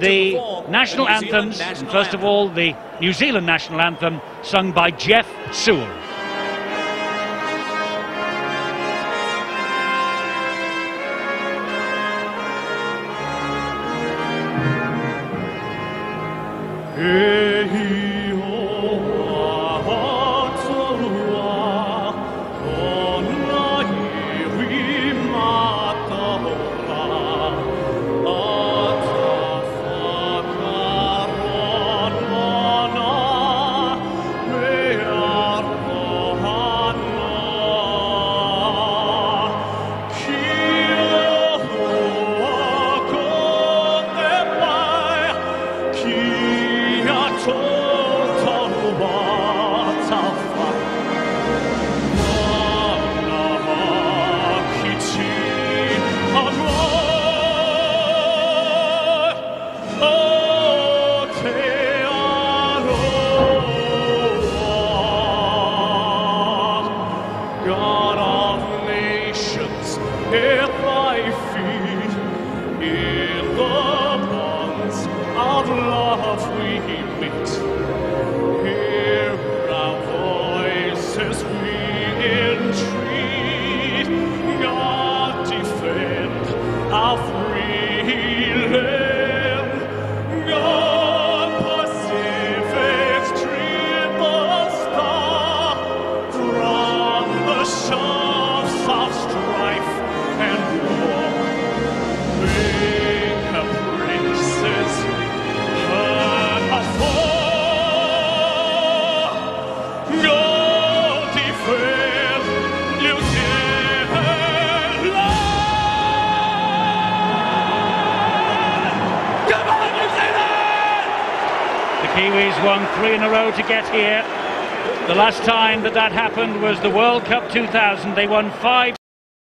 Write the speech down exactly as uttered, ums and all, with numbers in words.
the national anthems, and first of all the New Zealand national anthem, sung by Geoff Sewell. God of nations, at thy feet, in the bonds of love we meet. Hear our voices, we entreat. God defend our free land. God Pacific's triple star, from the shafts of strife and war, make her princes heard afar. God defend New Zealand. Come on, New Zealand! The Kiwis won three in a row to get here. The last time that that happened was the World Cup two thousand. They won five.